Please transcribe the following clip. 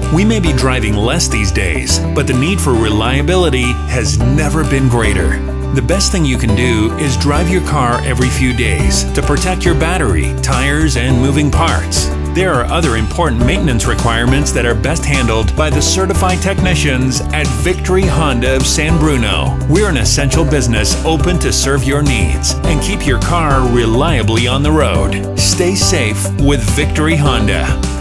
We may be driving less these days, but the need for reliability has never been greater. The best thing you can do is drive your car every few days to protect your battery, tires, and moving parts. There are other important maintenance requirements that are best handled by the certified technicians at Victory Honda of San Bruno. We're an essential business open to serve your needs and keep your car reliably on the road. Stay safe with Victory Honda.